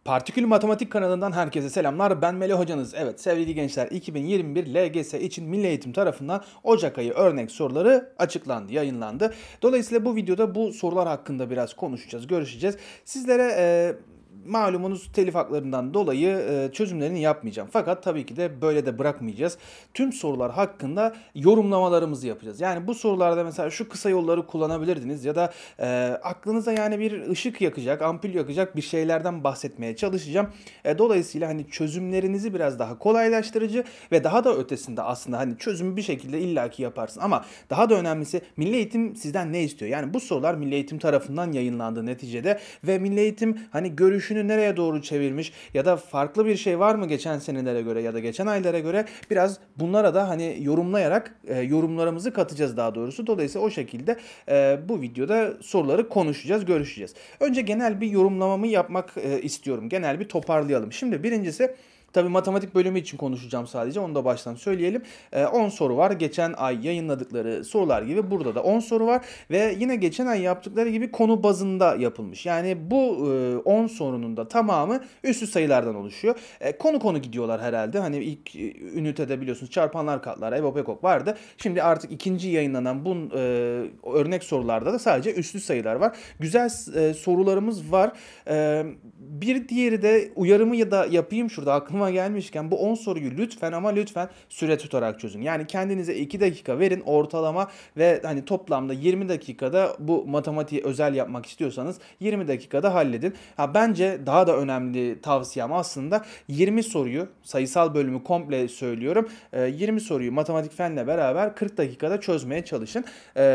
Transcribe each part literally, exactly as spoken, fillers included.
Partikül Matematik kanalından herkese selamlar. Ben Melih hocanız. Evet sevgili gençler, iki bin yirmi bir L G S için Milli Eğitim tarafından Ocak ayı örnek soruları açıklandı, yayınlandı. Dolayısıyla bu videoda bu sorular hakkında biraz konuşacağız, görüşeceğiz. Sizlere e, malumunuz telif haklarından dolayı e, çözümlerini yapmayacağım. Fakat tabii ki de böyle de bırakmayacağız. Tüm sorular hakkında yorumlamalarımızı yapacağız. Yani bu sorularda mesela şu kısa yolları kullanabilirdiniz ya da e, aklınıza yani bir ışık yakacak, ampul yakacak bir şeylerden bahsetmeye çalışacağım. E, dolayısıyla hani çözümlerinizi biraz daha kolaylaştırıcı ve daha da ötesinde aslında hani çözümü bir şekilde illaki yaparsın. Ama daha da önemlisi Milli Eğitim sizden ne istiyor? Yani bu sorular Milli Eğitim tarafından yayınlandı neticede ve Milli Eğitim hani görüşünü nereye doğru çevirmiş ya da farklı bir şey var mı geçen senelere göre ya da geçen aylara göre, biraz bunlara da hani yorumlayarak e, yorumlarımızı katacağız daha doğrusu. Dolayısıyla o şekilde e, bu videoda soruları konuşacağız, görüşeceğiz. Önce genel bir yorumlamamı yapmak e, istiyorum. Genel bir toparlayalım. Şimdi birincisi, tabii matematik bölümü için konuşacağım sadece. Onu da baştan söyleyelim. Ee, on soru var. Geçen ay yayınladıkları sorular gibi burada da on soru var. Ve yine geçen ay yaptıkları gibi konu bazında yapılmış. Yani bu e, on sorunun da tamamı üslü sayılardan oluşuyor. E, konu konu gidiyorlar herhalde. Hani ilk e, ünitede biliyorsunuz çarpanlar, katlar, EBOB, EKOK vardı. Şimdi artık ikinci yayınlanan bu e, örnek sorularda da sadece üslü sayılar var. Güzel e, sorularımız var. E, bir diğeri de uyarımı ya da yapayım şurada aklıma gelmişken, bu on soruyu lütfen ama lütfen süre tutarak çözün. Yani kendinize iki dakika verin ortalama ve hani toplamda yirmi dakikada bu matematiği özel yapmak istiyorsanız yirmi dakikada halledin. Ha, bence daha da önemli tavsiyem aslında yirmi soruyu, sayısal bölümü komple söylüyorum, yirmi soruyu matematik fenle beraber kırk dakikada çözmeye çalışın.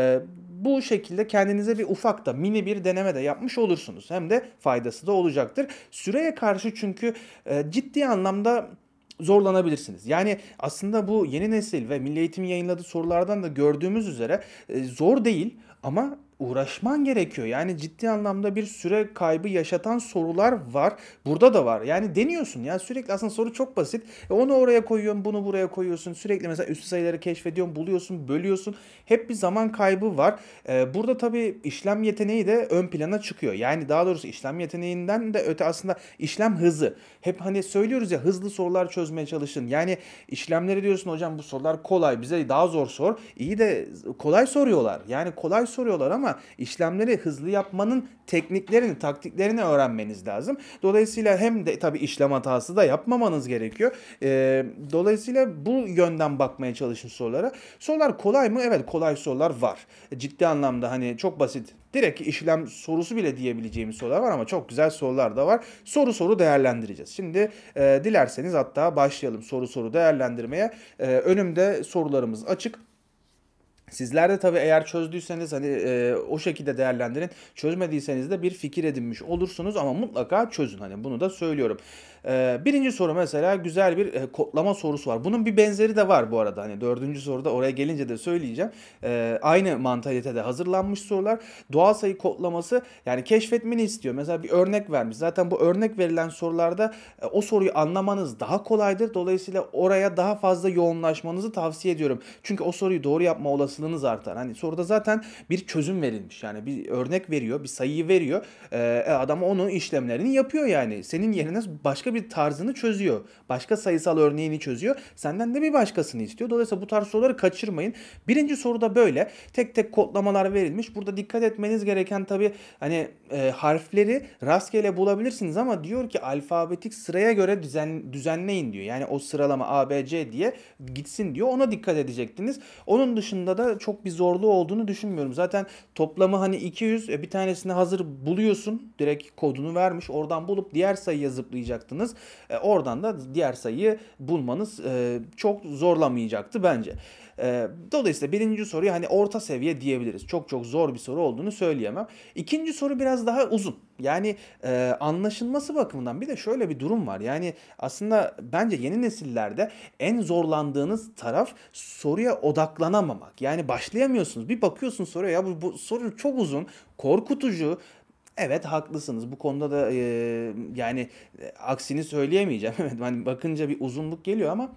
Bu şekilde kendinize bir ufak da mini bir deneme de yapmış olursunuz. Hem de faydası da olacaktır. Süreye karşı çünkü e, ciddi anlamda zorlanabilirsiniz. Yani aslında bu yeni nesil ve Milli Eğitim yayınladığı sorulardan da gördüğümüz üzere e, zor değil ama uğraşman gerekiyor. Yani ciddi anlamda bir süre kaybı yaşatan sorular var. Burada da var. Yani deniyorsun ya, sürekli aslında soru çok basit. E onu oraya koyuyorsun, bunu buraya koyuyorsun. Sürekli mesela üstü sayıları keşfediyorsun, buluyorsun, bölüyorsun. Hep bir zaman kaybı var. E, burada tabii işlem yeteneği de ön plana çıkıyor. Yani daha doğrusu işlem yeteneğinden de öte aslında işlem hızı. Hep hani söylüyoruz ya, hızlı sorular çözmeye çalışın. Yani işlemleri diyorsun hocam bu sorular kolay, bize daha zor sor. İyi de kolay soruyorlar. Yani kolay soruyorlar ama işlemleri hızlı yapmanın tekniklerini, taktiklerini öğrenmeniz lazım. Dolayısıyla hem de tabii işlem hatası da yapmamanız gerekiyor. Ee, dolayısıyla bu yönden bakmaya çalışın sorulara. Sorular kolay mı? Evet, kolay sorular var. Ciddi anlamda hani çok basit, direkt işlem sorusu bile diyebileceğimiz sorular var ama çok güzel sorular da var. Soru soru değerlendireceğiz. Şimdi e, dilerseniz hatta başlayalım soru soru değerlendirmeye. E, önümde sorularımız açık. Sizler de tabii eğer çözdüyseniz hani e, o şekilde değerlendirin. Çözmediyseniz de bir fikir edinmiş olursunuz ama mutlaka çözün. Hani bunu da söylüyorum. E, birinci soru mesela güzel bir e, kodlama sorusu var. Bunun bir benzeri de var bu arada. Hani dördüncü soruda oraya gelince de söyleyeceğim. E, aynı mantalitede hazırlanmış sorular. Doğal sayı kodlaması, yani keşfetmeni istiyor. Mesela bir örnek vermiş. Zaten bu örnek verilen sorularda e, o soruyu anlamanız daha kolaydır. Dolayısıyla oraya daha fazla yoğunlaşmanızı tavsiye ediyorum. Çünkü o soruyu doğru yapma olasılığınız artar. Hani soruda zaten bir çözüm verilmiş. Yani bir örnek veriyor, bir sayıyı veriyor. Ee, adam onu işlemlerini yapıyor yani. Senin yerine başka bir tarzını çözüyor. Başka sayısal örneğini çözüyor. Senden de bir başkasını istiyor. Dolayısıyla bu tarz soruları kaçırmayın. Birinci soruda böyle. Tek tek kodlamalar verilmiş. Burada dikkat etmeniz gereken tabii hani e, harfleri rastgele bulabilirsiniz ama diyor ki alfabetik sıraya göre düzen, düzenleyin diyor. Yani o sıralama A, B, C diye gitsin diyor. Ona dikkat edecektiniz. Onun dışında da çok bir zorluğu olduğunu düşünmüyorum. Zaten toplamı hani iki yüz, e, bir tanesini hazır buluyorsun. Direkt kodunu vermiş. Oradan bulup diğer sayıya zıplayacaktınız. E, oradan da diğer sayıyı bulmanız e, çok zorlamayacaktı bence. E, dolayısıyla birinci soruyu hani orta seviye diyebiliriz. Çok çok zor bir soru olduğunu söyleyemem. İkinci soru biraz daha uzun. Yani e, anlaşılması bakımından bir de şöyle bir durum var. Yani aslında bence yeni nesillerde en zorlandığınız taraf soruya odaklanamamak. Yani başlayamıyorsunuz. Bir bakıyorsun soruya, ya bu, bu soru çok uzun, korkutucu. Evet haklısınız. Bu konuda da e, yani e, aksini söyleyemeyeceğim. Evet, hani bakınca bir uzunluk geliyor ama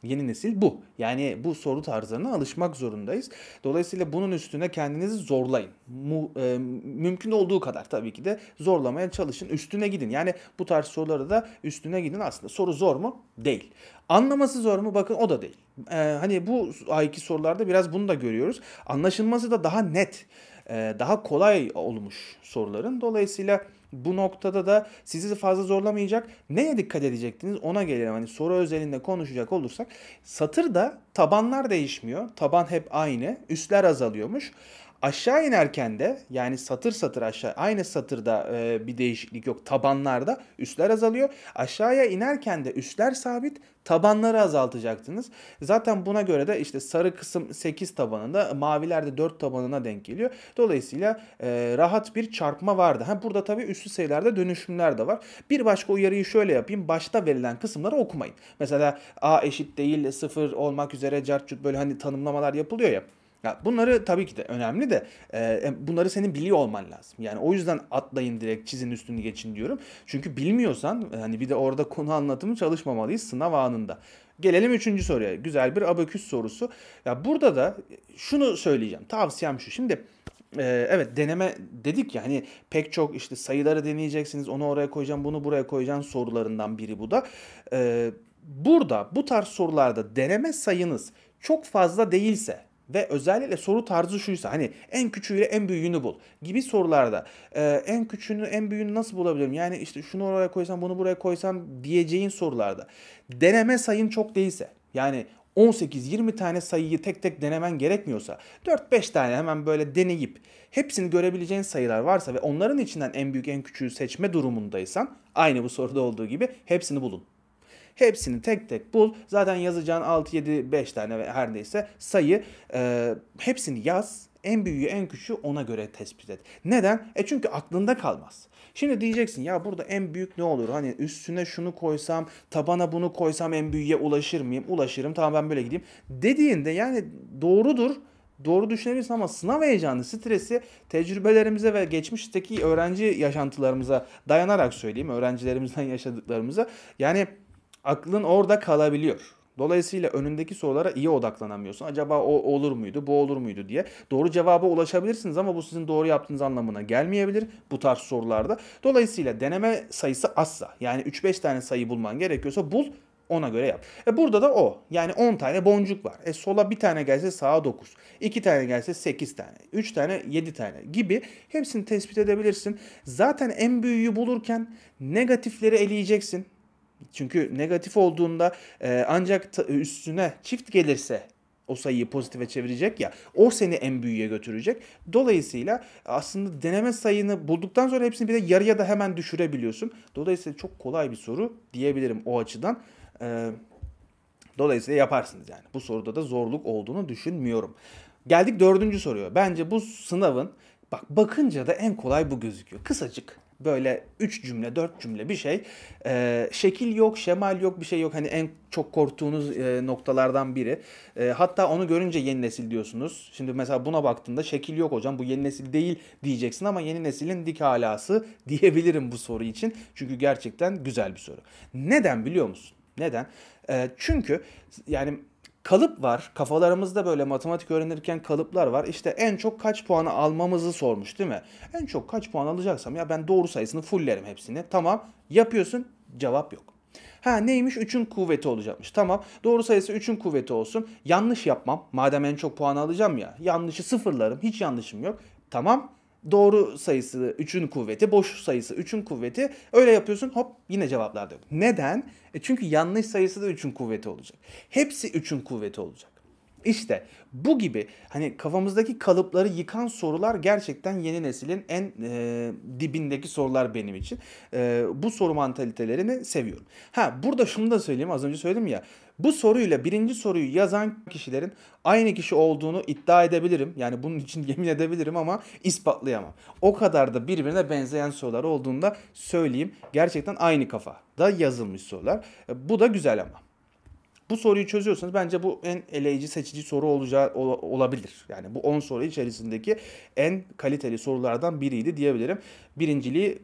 Yeni nesil bu. Yani bu soru tarzlarına alışmak zorundayız. Dolayısıyla bunun üstüne kendinizi zorlayın. Mu, e, mümkün olduğu kadar tabii ki de zorlamaya çalışın. Üstüne gidin. Yani bu tarz soruları da üstüne gidin. Aslında soru zor mu? Değil. Anlaması zor mu? Bakın o da değil. Ee, hani bu ayki sorularda biraz bunu da görüyoruz. Anlaşılması da daha net, e, daha kolay olmuş soruların. Dolayısıyla bu noktada da sizi fazla zorlamayacak. Neye dikkat edecektiniz ona gelelim. Hani soru özelinde konuşacak olursak satırda tabanlar değişmiyor. Taban hep aynı. Üstler azalıyormuş. Aşağı inerken de yani satır satır aşağı aynı satırda e, bir değişiklik yok. Tabanlarda üstler azalıyor. Aşağıya inerken de üstler sabit, tabanları azaltacaksınız. Zaten buna göre de işte sarı kısım sekiz tabanında, maviler de dört tabanına denk geliyor. Dolayısıyla e, rahat bir çarpma vardı. Ha, burada tabii üslü sayılarda dönüşümler de var. Bir başka uyarıyı şöyle yapayım. Başta verilen kısımları okumayın. Mesela a eşit değil sıfır olmak üzere cartçut böyle hani tanımlamalar yapılıyor ya. Ya bunları tabii ki de önemli de e, bunları senin biliyor olman lazım. Yani o yüzden atlayın direkt çizin üstünü geçin diyorum. Çünkü bilmiyorsan hani bir de orada konu anlatımı çalışmamalıyız sınav anında. Gelelim üçüncü soruya. Güzel bir abaküs sorusu. Ya burada da şunu söyleyeceğim. Tavsiyem şu. Şimdi e, evet deneme dedik ya hani pek çok işte sayıları deneyeceksiniz. Onu oraya koyacağım, bunu buraya koyacağım sorularından biri bu da. E, burada bu tarz sorularda deneme sayınız çok fazla değilse ve özellikle soru tarzı şuysa hani en küçüğüyle en büyüğünü bul gibi sorularda e, en küçüğünü en büyüğünü nasıl bulabilirim? Yani işte şunu oraya koysam bunu buraya koysam diyeceğin sorularda deneme sayın çok değilse yani on sekiz yirmi tane sayıyı tek tek denemen gerekmiyorsa dört beş tane hemen böyle deneyip hepsini görebileceğin sayılar varsa ve onların içinden en büyük en küçüğü seçme durumundaysan aynı bu soruda olduğu gibi hepsini bulun. Hepsini tek tek bul. Zaten yazacağın altı yedi beş tane ve her neyse sayı e, hepsini yaz. En büyüğü en küçüğü ona göre tespit et. Neden? E çünkü aklında kalmaz. Şimdi diyeceksin ya burada en büyük ne olur? Hani üstüne şunu koysam, tabana bunu koysam en büyüğe ulaşır mıyım? Ulaşırım. Tamam ben böyle gideyim. Dediğinde yani doğrudur. Doğru düşünebilirsin ama sınav heyecanı, stresi tecrübelerimize ve geçmişteki öğrenci yaşantılarımıza dayanarak söyleyeyim. Öğrencilerimizden yaşadıklarımıza. Yani aklın orada kalabiliyor. Dolayısıyla önündeki sorulara iyi odaklanamıyorsun. Acaba o olur muydu, bu olur muydu diye. Doğru cevaba ulaşabilirsiniz ama bu sizin doğru yaptığınız anlamına gelmeyebilir bu tarz sorularda. Dolayısıyla deneme sayısı azsa yani üç beş tane sayı bulman gerekiyorsa bul ona göre yap. E burada da o. Yani on tane boncuk var. E sola bir tane gelse sağa dokuz. iki tane gelse sekiz tane. üç tane yedi tane gibi hepsini tespit edebilirsin. Zaten en büyüğü bulurken negatifleri eleyeceksin. Çünkü negatif olduğunda e, ancak ta, üstüne çift gelirse o sayıyı pozitife çevirecek ya o seni en büyüğe götürecek. Dolayısıyla aslında deneme sayını bulduktan sonra hepsini bir de yarıya da hemen düşürebiliyorsun. Dolayısıyla çok kolay bir soru diyebilirim o açıdan. E, dolayısıyla yaparsınız yani. Bu soruda da zorluk olduğunu düşünmüyorum. Geldik dördüncü soruya. Bence bu sınavın bak bakınca da en kolay bu gözüküyor. Kısacık. Böyle üç cümle, dört cümle bir şey. Ee, şekil yok, şemal yok, bir şey yok. Hani en çok korktuğunuz e, noktalardan biri. E, hatta onu görünce yeni nesil diyorsunuz. Şimdi mesela buna baktığında şekil yok hocam bu yeni nesil değil diyeceksin ama yeni neslin dik alası diyebilirim bu soru için. Çünkü gerçekten güzel bir soru. Neden biliyor musun? Neden? E, çünkü yani kalıp var. Kafalarımızda böyle matematik öğrenirken kalıplar var. İşte en çok kaç puanı almamızı sormuş değil mi? En çok kaç puan alacaksam ya ben doğru sayısını fulllerim hepsini. Tamam yapıyorsun cevap yok. Ha neymiş üçün kuvveti olacakmış. Tamam doğru sayısı üçün kuvveti olsun. Yanlış yapmam. Madem en çok puan alacağım ya. Yanlışı sıfırlarım. Hiç yanlışım yok. Tamam doğru sayısı üçün kuvveti, boş sayısı üçün kuvveti. Öyle yapıyorsun hop yine cevaplar da yok. Neden? E çünkü yanlış sayısı da üçün kuvveti olacak. Hepsi üçün kuvveti olacak. İşte bu gibi hani kafamızdaki kalıpları yıkan sorular gerçekten yeni neslin en e, dibindeki sorular benim için. E, bu soru mantalitelerini seviyorum. Ha burada şunu da söyleyeyim az önce söyledim ya. Bu soruyla birinci soruyu yazan kişilerin aynı kişi olduğunu iddia edebilirim. Yani bunun için yemin edebilirim ama ispatlayamam. O kadar da birbirine benzeyen sorular olduğunda söyleyeyim. Gerçekten aynı kafada yazılmış sorular. E, bu da güzel ama. Bu soruyu çözüyorsanız bence bu en eleyici, seçici soru olacağı olabilir. Yani bu on soru içerisindeki en kaliteli sorulardan biriydi diyebilirim. Birinciliği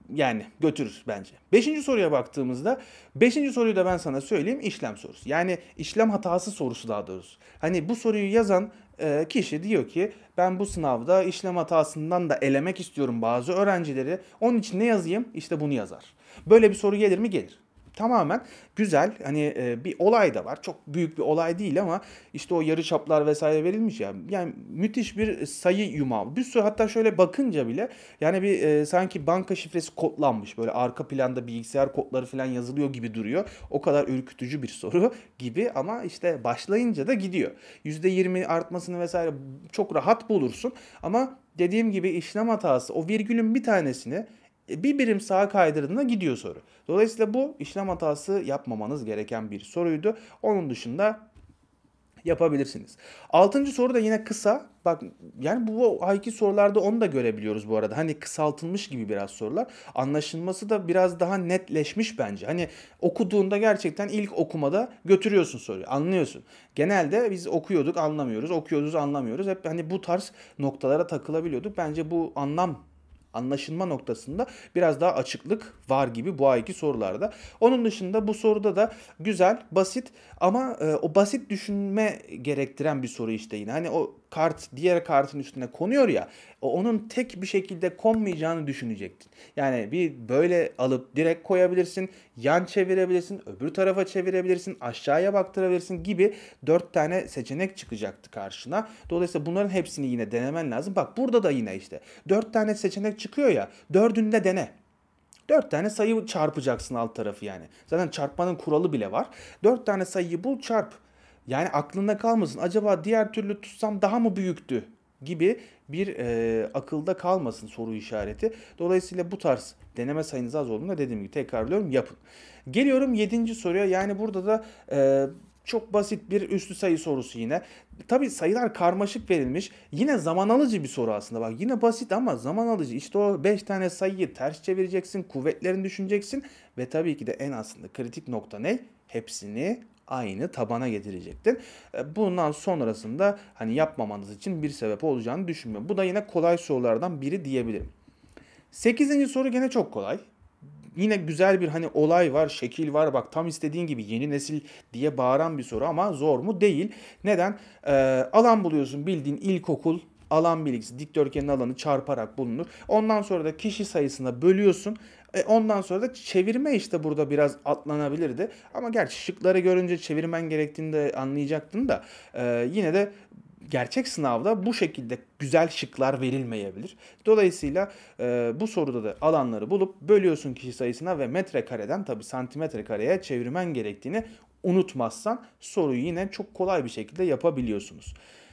yani götürür bence. Beşinci soruya baktığımızda, beşinci soruyu da ben sana söyleyeyim, işlem sorusu. Yani işlem hatası sorusu daha doğrusu. Hani bu soruyu yazan e, kişi diyor ki ben bu sınavda işlem hatasından da elemek istiyorum bazı öğrencileri. Onun için ne yazayım? İşte bunu yazar. Böyle bir soru gelir mi? Gelir. Tamamen güzel, hani e, bir olay da var. Çok büyük bir olay değil ama işte o yarıçaplar vesaire verilmiş ya. Yani müthiş bir sayı yumağı. Bir sürü, hatta şöyle bakınca bile yani bir e, sanki banka şifresi kodlanmış. Böyle arka planda bilgisayar kodları falan yazılıyor gibi duruyor. O kadar ürkütücü bir soru gibi ama işte başlayınca da gidiyor. yüzde yirmi artmasını vesaire çok rahat bulursun ama dediğim gibi işlem hatası, o virgülün bir tanesini bir birim sağa kaydırdığında gidiyor soru. Dolayısıyla bu işlem hatası yapmamanız gereken bir soruydu. Onun dışında yapabilirsiniz. Altıncı soru da yine kısa. Bak yani bu I Q sorularda onu da görebiliyoruz bu arada. Hani kısaltılmış gibi biraz sorular. Anlaşılması da biraz daha netleşmiş bence. Hani okuduğunda gerçekten ilk okumada götürüyorsun soruyu. Anlıyorsun. Genelde biz okuyorduk anlamıyoruz. Okuyoruz anlamıyoruz. Hep hani bu tarz noktalara takılabiliyorduk. Bence bu anlam anlaşılma noktasında biraz daha açıklık var gibi bu ayki sorularda. Onun dışında bu soruda da güzel, basit ama e, o basit düşünme gerektiren bir soru işte yine. Hani o kart diğer kartın üstüne konuyor ya, o onun tek bir şekilde konmayacağını düşünecektin. Yani bir böyle alıp direkt koyabilirsin, yan çevirebilirsin, öbür tarafa çevirebilirsin, aşağıya baktırabilirsin gibi dört tane seçenek çıkacaktı karşına. Dolayısıyla bunların hepsini yine denemen lazım. Bak burada da yine işte dört tane seçenek çıkıyor ya, dördünü de dene. Dört tane sayı çarpacaksın alt tarafı yani. Zaten çarpmanın kuralı bile var. Dört tane sayıyı bul, çarp. Yani aklında kalmasın. Acaba diğer türlü tutsam daha mı büyüktü gibi bir e, akılda kalmasın soru işareti. Dolayısıyla bu tarz deneme sayınız az olduğunda dediğim gibi tekrarlıyorum, yapın. Geliyorum yedinci soruya. Yani burada da e, çok basit bir üslü sayı sorusu yine. Tabii sayılar karmaşık verilmiş. Yine zaman alıcı bir soru aslında. Bak yine basit ama zaman alıcı. İşte o beş tane sayıyı ters çevireceksin, kuvvetlerini düşüneceksin ve tabii ki de en aslında kritik nokta ne? Hepsini aynı tabana getirecektin. Bundan sonrasında hani yapmamanız için bir sebep olacağını düşünmüyorum. Bu da yine kolay sorulardan biri diyebilirim. Sekizinci soru gene çok kolay. Yine güzel bir hani olay var, şekil var. Bak tam istediğin gibi yeni nesil diye bağıran bir soru ama zor mu? Değil. Neden? Ee, alan buluyorsun, bildiğin ilkokul alan bilgisi, dikdörtgenin alanı çarparak bulunur. Ondan sonra da kişi sayısına bölüyorsun. E ondan sonra da çevirme işte burada biraz atlanabilirdi. Ama gerçi şıkları görünce çevirmen gerektiğini de anlayacaktın da e, yine de gerçek sınavda bu şekilde güzel şıklar verilmeyebilir. Dolayısıyla e, bu soruda da alanları bulup bölüyorsun kişi sayısına ve metrekareden tabii santimetre kareye çevirmen gerektiğini unutmazsan soruyu yine çok kolay bir şekilde yapabiliyorsunuz.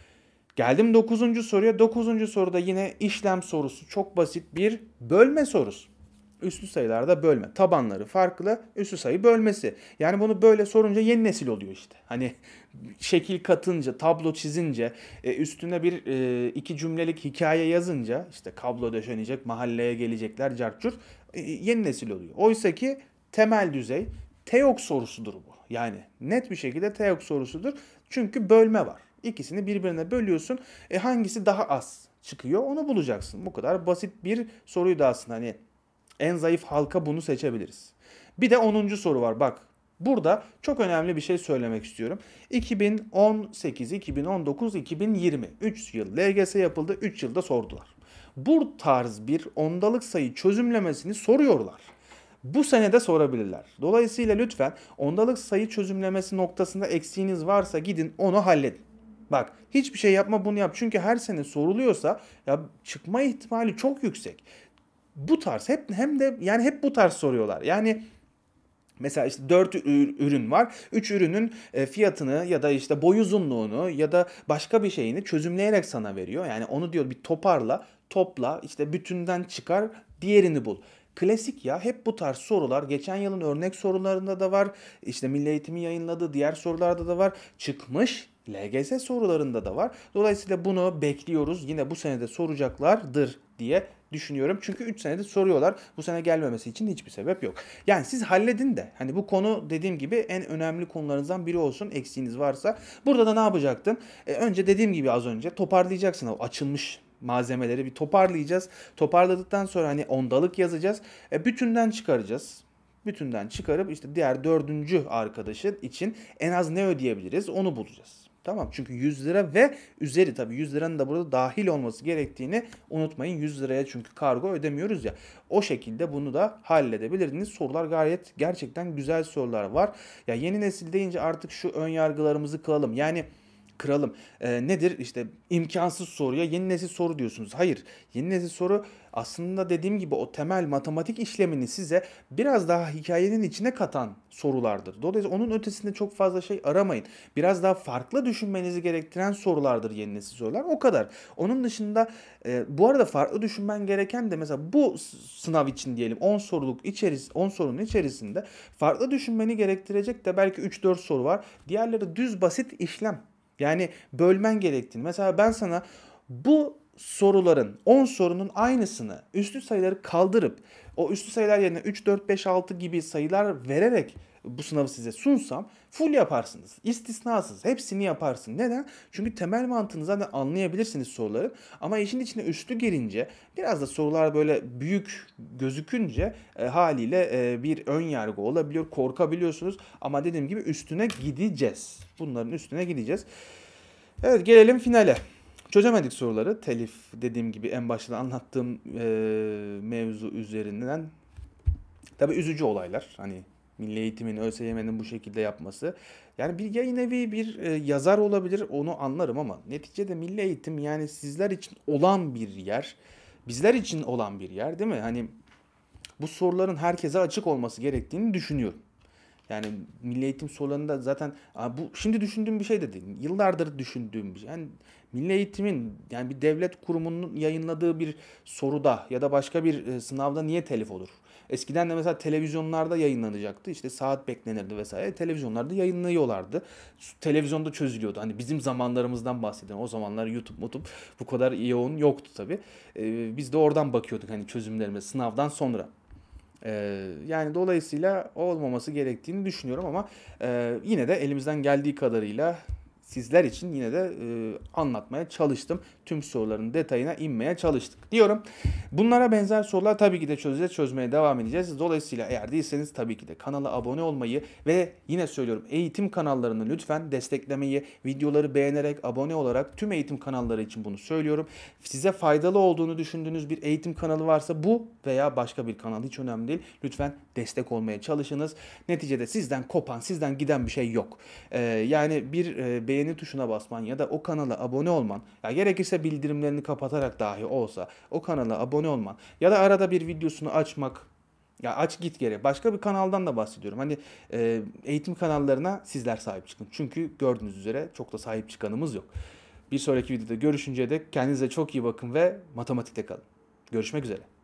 Geldim dokuzuncu soruya. Dokuzuncu soruda yine işlem sorusu, çok basit bir bölme sorusu. Üslü sayılarda bölme. Tabanları farklı, üslü sayı bölmesi. Yani bunu böyle sorunca yeni nesil oluyor işte. Hani şekil katınca, tablo çizince, e, üstüne bir e, iki cümlelik hikaye yazınca işte kablo döşenecek, mahalleye gelecekler, cartçur e, yeni nesil oluyor. Oysa ki temel düzey TEOK sorusudur bu. Yani net bir şekilde TEOK sorusudur. Çünkü bölme var. İkisini birbirine bölüyorsun. E hangisi daha az çıkıyor onu bulacaksın. Bu kadar basit bir soruydu aslında. Hani en zayıf halka bunu seçebiliriz. Bir de onuncu soru var. Bak burada çok önemli bir şey söylemek istiyorum. iki bin on sekiz, iki bin on dokuz, iki bin yirmi üç yıl L G S yapıldı. üç yılda sordular. Bu tarz bir ondalık sayı çözümlemesini soruyorlar. Bu sene de sorabilirler. Dolayısıyla lütfen ondalık sayı çözümlemesi noktasında eksiğiniz varsa gidin onu halledin. Bak hiçbir şey yapma, bunu yap. Çünkü her sene soruluyorsa ya çıkma ihtimali çok yüksek. Bu tarz hep hem de yani hep bu tarz soruyorlar. Yani mesela işte dört ürün var. üç ürünün fiyatını ya da işte boy uzunluğunu ya da başka bir şeyini çözümleyerek sana veriyor. Yani onu diyor bir toparla, topla, işte bütünden çıkar, diğerini bul. Klasik ya, hep bu tarz sorular geçen yılın örnek sorularında da var. İşte Milli Eğitim'in yayınladığı diğer sorularda da var. Çıkmış L G S sorularında da var. Dolayısıyla bunu bekliyoruz. Yine bu sene de soracaklardır diye düşünüyorum. Çünkü üç senedir soruyorlar. Bu sene gelmemesi için hiçbir sebep yok. Yani siz halledin de hani bu konu dediğim gibi en önemli konularınızdan biri olsun, eksiğiniz varsa. Burada da ne yapacaktın? E, önce dediğim gibi az önce toparlayacaksın o açılmış malzemeleri bir toparlayacağız. Toparladıktan sonra hani ondalık yazacağız. E, bütünden çıkaracağız. Bütünden çıkarıp işte diğer dördüncü arkadaşı için en az ne ödeyebiliriz onu bulacağız. Tamam, çünkü yüz lira ve üzeri, tabii yüz liranın da burada dahil olması gerektiğini unutmayın. yüz liraya çünkü kargo ödemiyoruz ya. O şekilde bunu da halledebilirsiniz. Sorular gayet gerçekten güzel sorular var. Ya yeni nesil deyince artık şu ön yargılarımızı kıralım. Yani kıralım. Ee, nedir? İşte imkansız soruya yeni nesil soru diyorsunuz. Hayır. Yeni nesil soru aslında dediğim gibi o temel matematik işlemini size biraz daha hikayenin içine katan sorulardır. Dolayısıyla onun ötesinde çok fazla şey aramayın. Biraz daha farklı düşünmenizi gerektiren sorulardır yeni nesil sorular. O kadar. Onun dışında e, bu arada farklı düşünmen gereken de mesela bu sınav için diyelim on soruluk içeris on sorunun içerisinde farklı düşünmeni gerektirecek de belki üç dört soru var. Diğerleri düz basit işlem. Yani bölmen gerektiğini. Mesela ben sana bu soruların on sorunun aynısını üslü sayıları kaldırıp o üslü sayılar yerine üç, dört, beş, altı gibi sayılar vererek bu sınavı size sunsam full yaparsınız. İstisnasız. Hepsini yaparsın. Neden? Çünkü temel mantığını zaten anlayabilirsiniz soruları. Ama işin içine üstü gelince biraz da sorular böyle büyük gözükünce e, haliyle e, bir ön yargı olabiliyor. Korkabiliyorsunuz. Ama dediğim gibi üstüne gideceğiz. Bunların üstüne gideceğiz. Evet, gelelim finale. Çözemedik soruları. Telif, dediğim gibi en başta anlattığım e, mevzu üzerinden. Tabii üzücü olaylar. Hani Milli Eğitim'in, ÖSYM'nin bu şekilde yapması. Yani bir yayın evi, bir e, yazar olabilir, onu anlarım ama neticede Milli Eğitim yani sizler için olan bir yer. Bizler için olan bir yer, değil mi? Hani bu soruların herkese açık olması gerektiğini düşünüyorum. Yani milli eğitim sorularında zaten bu şimdi düşündüğüm bir şey de değil. Yıllardır düşündüğüm bir şey. Yani milli eğitimin, yani bir devlet kurumunun yayınladığı bir soruda ya da başka bir e, sınavda niye telif olur? Eskiden de mesela televizyonlarda yayınlanacaktı. İşte saat beklenirdi vesaire. Televizyonlarda yayınlıyorlardı. Televizyonda çözülüyordu. Hani bizim zamanlarımızdan bahsediyorum. O zamanlar YouTube, YouTube bu kadar yoğun yoktu tabii. Ee, biz de oradan bakıyorduk hani çözümlerime sınavdan sonra. Ee, yani dolayısıyla olmaması gerektiğini düşünüyorum ama e, yine de elimizden geldiği kadarıyla sizler için yine de e, anlatmaya çalıştım. Tüm soruların detayına inmeye çalıştık diyorum. Bunlara benzer sorular tabii ki de çözeceğiz, çözmeye devam edeceğiz. Dolayısıyla eğer değilseniz tabii ki de kanala abone olmayı ve yine söylüyorum eğitim kanallarını lütfen desteklemeyi, videoları beğenerek, abone olarak tüm eğitim kanalları için bunu söylüyorum. Size faydalı olduğunu düşündüğünüz bir eğitim kanalı varsa bu veya başka bir kanal hiç önemli değil. Lütfen destek olmaya çalışınız. Neticede sizden kopan, sizden giden bir şey yok. Ee, yani bir e, beğeni tuşuna basman ya da o kanala abone olman, ya gerekirse bildirimlerini kapatarak dahi olsa o kanala abone olman ya da arada bir videosunu açmak, ya aç git geri. Başka bir kanaldan da bahsediyorum. Hani e, eğitim kanallarına sizler sahip çıkın. Çünkü gördüğünüz üzere çok da sahip çıkanımız yok. Bir sonraki videoda görüşünceye dek kendinize çok iyi bakın ve matematikte kalın. Görüşmek üzere.